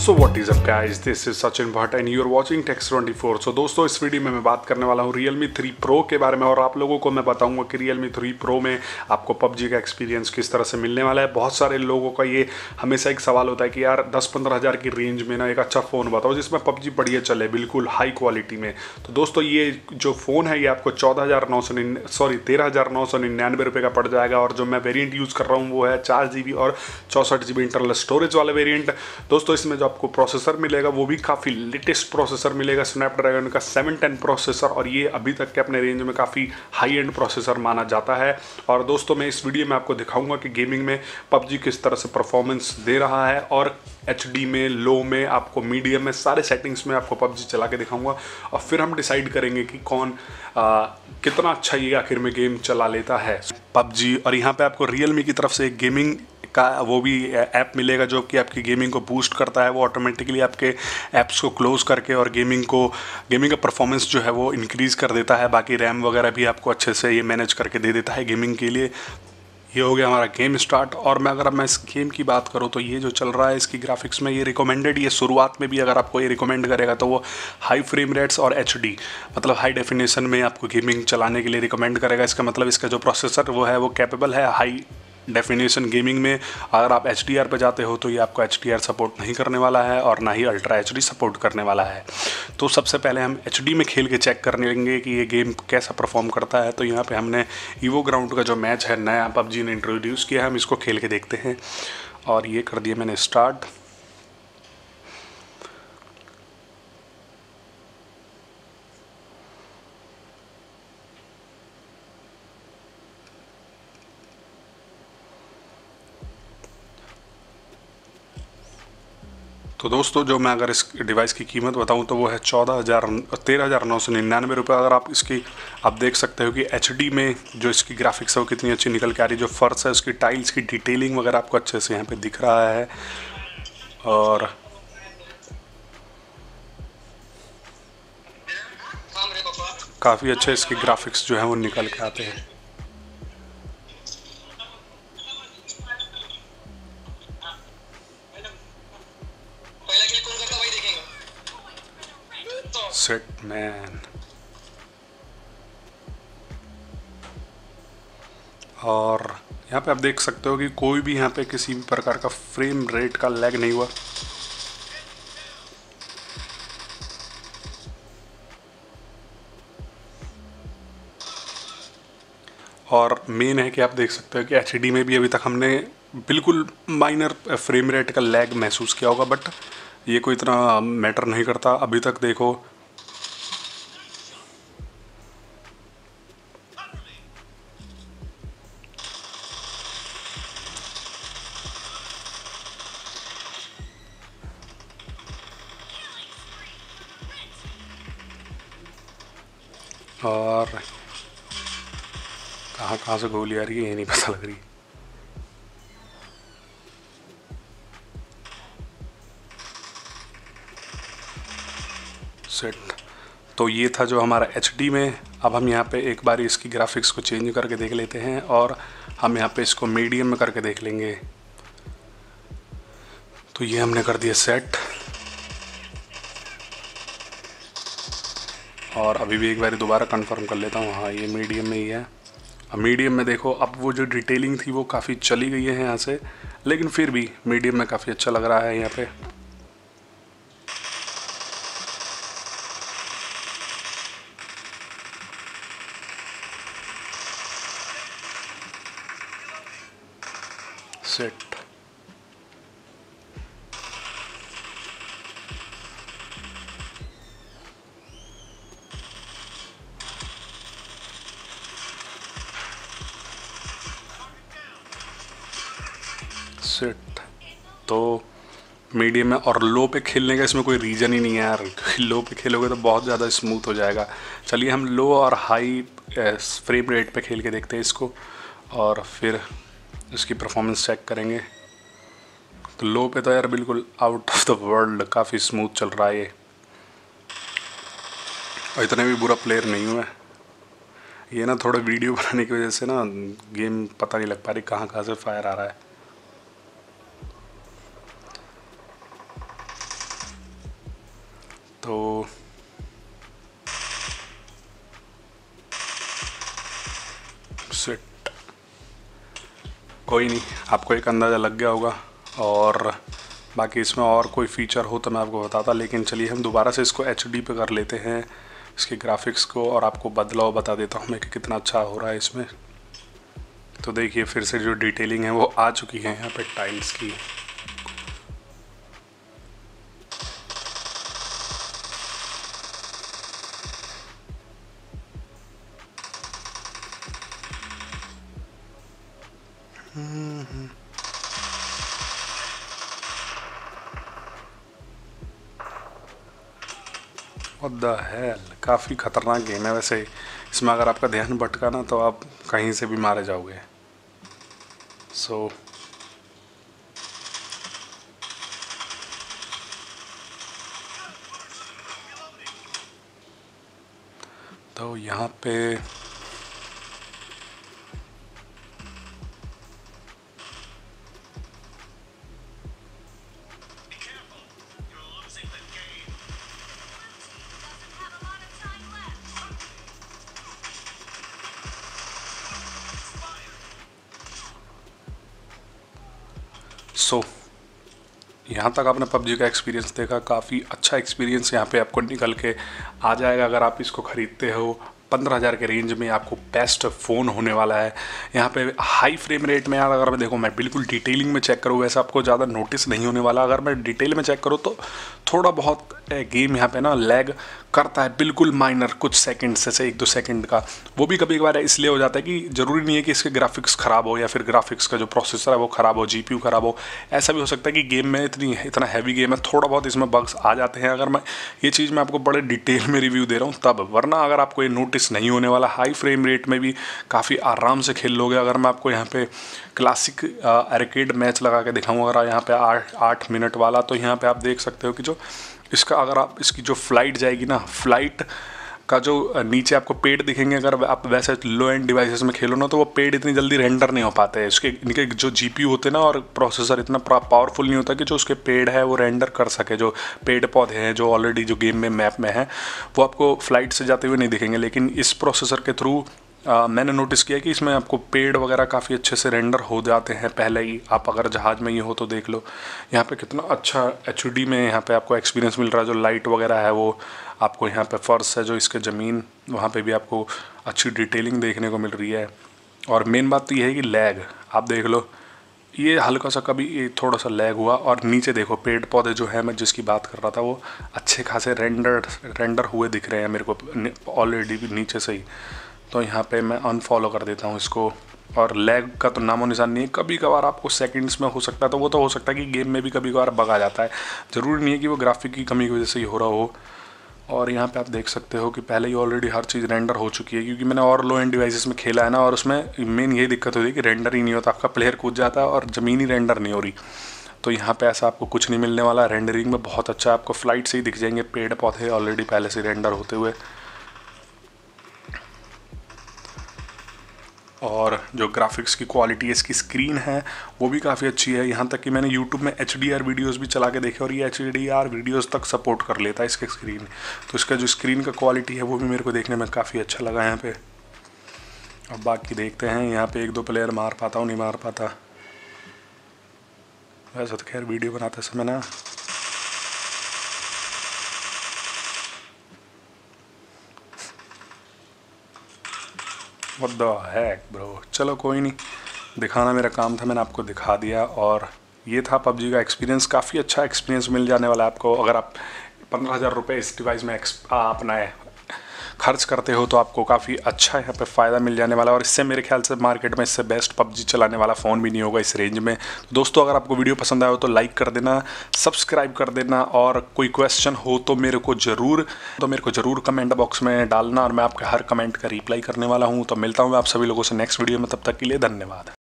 So what is up guys, this is Sachin Bhatt and you are watching techs 24। So दोस्तों, इस video में मैं बात करने वाला हूँ Realme 3 Pro के बारे में और आप लोगों को मैं बताऊंगा कि Realme 3 Pro में आपको PUBG का एक्सपीरियंस किस तरह से मिलने वाला है। बहुत सारे लोगों का ये हमेशा एक सवाल होता है कि यार 10-15 हज़ार की रेंज में ना एक अच्छा फ़ोन बताओ जिसमें PUBG बढ़िया चले, बिल्कुल हाई क्वालिटी में। तो दोस्तों, ये जो फ़ोन है ये आपको 13,999 रुपये का पड़ जाएगा और जो मैं वेरियंट यूज़ कर रहा हूँ वो है 4 GB और 64 GB इंटरनल स्टोरेज वाला वेरियंट। दोस्तों, इसमें जो आपको प्रोसेसर मिलेगा वो भी काफ़ी लेटेस्ट प्रोसेसर मिलेगा, स्नैपड्रैगन का 710 प्रोसेसर, और ये अभी तक के अपने रेंज में काफ़ी हाई एंड प्रोसेसर माना जाता है। और दोस्तों, मैं इस वीडियो में आपको दिखाऊंगा कि गेमिंग में PUBG किस तरह से परफॉर्मेंस दे रहा है और HD में, लो में, आपको मीडियम में, सारे सेटिंग्स में आपको PUBG चला के दिखाऊंगा और फिर हम डिसाइड करेंगे कि कौन कितना अच्छा ये आखिर में गेम चला लेता है PUBG। और यहाँ पे आपको Realme की तरफ से एक गेमिंग का वो भी ऐप मिलेगा जो कि आपकी गेमिंग को बूस्ट करता है। वो ऑटोमेटिकली आपके ऐप्स को क्लोज करके और गेमिंग का परफॉर्मेंस जो है वो इंक्रीज़ कर देता है। बाकी रैम वगैरह भी आपको अच्छे से ये मैनेज करके दे देता है गेमिंग के लिए। ये हो गया हमारा गेम स्टार्ट। और अगर मैं इस गेम की बात करूँ तो ये जो चल रहा है इसकी ग्राफिक्स में ये रिकमेंडेड, ये शुरुआत में भी अगर आपको ये रिकमेंड करेगा तो वो हाई फ्रेम रेट्स और HD मतलब हाई डेफिनेशन में आपको गेमिंग चलाने के लिए रिकमेंड करेगा। इसका मतलब इसका जो प्रोसेसर वो है वो कैपेबल है हाई डेफिनेशन गेमिंग में। अगर आप HDR पे जाते हो तो ये आपको HDR सपोर्ट नहीं करने वाला है और ना ही अल्ट्रा HD सपोर्ट करने वाला है। तो सबसे पहले हम HD में खेल के चेक करने लेंगे कि ये गेम कैसा परफॉर्म करता है। तो यहाँ पे हमने ईवो ग्राउंड का जो मैच है नया PUBG ने इंट्रोड्यूस किया है, हम इसको खेल के देखते हैं। और ये कर दिया मैंने स्टार्ट। तो दोस्तों, जो मैं अगर इस डिवाइस की कीमत बताऊं तो वो है 13,999 रुपये। अगर आप देख सकते हो कि HD में जो इसकी ग्राफिक्स है वो कितनी अच्छी निकल के आ रही है। जो फर्श है उसकी टाइल्स की डिटेलिंग वगैरह आपको अच्छे से यहाँ पे दिख रहा है और काफ़ी अच्छे इसके ग्राफिक्स जो है वो निकल के आते हैं। सेट मैन। और यहाँ पे आप देख सकते हो कि कोई भी यहाँ पे किसी भी प्रकार का फ्रेम रेट का लैग नहीं हुआ। और मेन है कि आप देख सकते हो कि HD में भी अभी तक हमने बिल्कुल माइनर फ्रेम रेट का लैग महसूस किया होगा, बट ये कोई इतना मैटर नहीं करता। अभी तक देखो और कहाँ से गोली आ रही है ये नहीं पता लग रही। सेट। तो ये था जो हमारा HD में। अब हम यहाँ पे एक बार इसकी ग्राफिक्स को चेंज करके देख लेते हैं और हम यहाँ पे इसको मीडियम में करके देख लेंगे। तो ये हमने कर दिया सेट। और अभी भी एक बार दोबारा कंफर्म कर लेता हूँ, हाँ ये मीडियम में ही है। अब मीडियम में देखो, अब वो जो डिटेलिंग थी वो काफ़ी चली गई है यहाँ से, लेकिन फिर भी मीडियम में काफ़ी अच्छा लग रहा है यहाँ पे। सेट। सेट। तो मीडियम में और लो पे खेलने का इसमें कोई रीज़न ही नहीं है यार। लो पे खेलोगे तो बहुत ज़्यादा स्मूथ हो जाएगा। चलिए हम लो और हाई फ्रेम रेट पे खेल के देखते हैं इसको और फिर इसकी परफॉर्मेंस चेक करेंगे। तो लो पे तो यार बिल्कुल आउट ऑफ द वर्ल्ड काफ़ी स्मूथ चल रहा है ये, और इतने भी बुरा प्लेयर नहीं हूँ मैं। ये ना थोड़ा वीडियो बनाने की वजह से ना गेम पता नहीं लग पा रही कहाँ कहाँ से फायर आ रहा है। तो सिट, कोई नहीं, आपको एक अंदाज़ा लग गया होगा। और बाकी इसमें और कोई फ़ीचर हो तो मैं आपको बताता, लेकिन चलिए हम दोबारा से इसको HD पे कर लेते हैं इसके ग्राफिक्स को, और आपको बदलाव बता देता हूँ मैं कि कितना अच्छा हो रहा है इसमें। तो देखिए फिर से जो डिटेलिंग है वो आ चुकी है यहाँ पे टाइल्स की। व्हाट द हेल, काफ़ी ख़तरनाक गेम है वैसे। इसमें अगर आपका ध्यान भटका ना तो आप कहीं से भी मारे जाओगे। सो तो यहाँ पे यहाँ तक आपने PUBG का एक्सपीरियंस देखा, काफ़ी अच्छा एक्सपीरियंस यहाँ पे आपको निकल के आ जाएगा अगर आप इसको ख़रीदते हो। 15,000 के रेंज में आपको बेस्ट फ़ोन होने वाला है। यहाँ पे हाई फ्रेम रेट में यार अगर मैं देखो, मैं बिल्कुल डिटेलिंग में चेक करूँ, वैसे आपको ज़्यादा नोटिस नहीं होने वाला। अगर मैं डिटेल में चेक करूँ तो थोड़ा बहुत गेम यहाँ पे ना लैग करता है, बिल्कुल माइनर, कुछ सेकंड से 1-2 सेकंड का। वो भी कभी कभार इसलिए हो जाता है कि ज़रूरी नहीं है कि इसके ग्राफिक्स ख़राब हो या फिर ग्राफिक्स का जो प्रोसेसर है वो ख़राब हो, GPU ख़राब हो। ऐसा भी हो सकता है कि गेम में इतना हैवी गेम है, थोड़ा बहुत इसमें बग्स आ जाते हैं। अगर मैं ये चीज़ मैं आपको बड़े डिटेल में रिव्यू दे रहा हूँ तब, वरना अगर आपको ये नोटिस नहीं होने वाला। हाई फ्रेम रेट में भी काफ़ी आराम से खेल लोगे। अगर मैं आपको यहाँ पे क्लासिक आर्केड मैच लगा के दिखाऊँ अगर यहाँ पे 8 मिनट वाला, तो यहाँ पे आप देख सकते हो कि जो इसका, अगर आप इसकी जो फ्लाइट जाएगी ना, फ्लाइट का जो नीचे आपको पेड़ दिखेंगे, अगर आप वैसे लो एंड डिवाइसेस में खेलो ना तो वो पेड़ इतनी जल्दी रेंडर नहीं हो पाते हैं। इनके जो GPU होते हैं ना और प्रोसेसर इतना पावरफुल नहीं होता कि जो उसके पेड़ है वो रेंडर कर सके। जो पेड़ पौधे हैं जो ऑलरेडी जो गेम में मैप में है वो आपको फ्लाइट से जाते हुए नहीं दिखेंगे, लेकिन इस प्रोसेसर के थ्रू मैंने नोटिस किया कि इसमें आपको पेड़ वगैरह काफ़ी अच्छे से रेंडर हो जाते हैं पहले ही। आप अगर जहाज़ में ही हो तो देख लो यहाँ पे कितना अच्छा HD में यहाँ पे आपको एक्सपीरियंस मिल रहा है। जो लाइट वगैरह है वो आपको यहाँ पे फर्श है जो इसके ज़मीन, वहाँ पे भी आपको अच्छी डिटेलिंग देखने को मिल रही है। और मेन बात तो ये है कि लैग आप देख लो, ये हल्का सा कभी ये थोड़ा सा लैग हुआ, और नीचे देखो पेड़ पौधे जो है मैं जिसकी बात कर रहा था वो अच्छे खासे रेंडर हुए दिख रहे हैं मेरे को ऑलरेडी नीचे से ही। तो यहाँ पे मैं अनफॉलो कर देता हूँ इसको, और लैग का तो नामो निशान नहीं है। कभी कभार आपको सेकंड्स में हो सकता है, तो वो तो हो सकता है कि गेम में भी कभी कभार बग आ जाता है, ज़रूरी नहीं है कि वो ग्राफिक की कमी की वजह से ही हो रहा हो। और यहाँ पे आप देख सकते हो कि पहले ही ऑलरेडी हर चीज़ रेंडर हो चुकी है, क्योंकि मैंने और लो एंड डिवाइसेस में खेला है ना, और उसमें मेन यही दिक्कत होती है कि रेंडर ही नहीं होता, आपका प्लेयर कूद जाता है और ज़मीन ही रेंडर नहीं हो रही। तो यहाँ पे ऐसा आपको कुछ नहीं मिलने वाला। रेंडरिंग में बहुत अच्छा आपको फ्लाइट से ही दिख जाएंगे पेड़ पौधे ऑलरेडी पहले से रेंडर होते हुए। और जो ग्राफिक्स की क्वालिटी है, इसकी स्क्रीन है वो भी काफ़ी अच्छी है। यहाँ तक कि मैंने YouTube में HDR वीडियोस भी चला के देखे और ये HDR वीडियोस तक सपोर्ट कर लेता है इसके स्क्रीन। तो इसका जो स्क्रीन का क्वालिटी है वो भी मेरे को देखने में काफ़ी अच्छा लगा यहाँ पे। अब बाकी देखते हैं यहाँ पे 1-2 प्लेयर मार पाता हूँ नहीं मार पाता। वैसे तो खैर वीडियो बनाते समय ना व्हाट द हैक ब्रो। चलो कोई नहीं, दिखाना मेरा काम था, मैंने आपको दिखा दिया। और ये था PUBG का एक्सपीरियंस। काफ़ी अच्छा एक्सपीरियंस मिल जाने वाला है आपको अगर आप 15,000 रुपये इस डिवाइस में अपना खर्च करते हो, तो आपको काफ़ी अच्छा यहाँ पे फ़ायदा मिल जाने वाला है। और इससे मेरे ख्याल से मार्केट में इससे बेस्ट PUBG चलाने वाला फ़ोन भी नहीं होगा इस रेंज में। तो दोस्तों अगर आपको वीडियो पसंद आया हो तो लाइक कर देना, सब्सक्राइब कर देना, और कोई क्वेश्चन हो तो मेरे को ज़रूर कमेंट बॉक्स में डालना, और मैं आपके हर कमेंट का रिप्लाई करने वाला हूँ। तो मिलता हूँ मैं आप सभी लोगों से नेक्स्ट वीडियो में, तब तक के लिए धन्यवाद।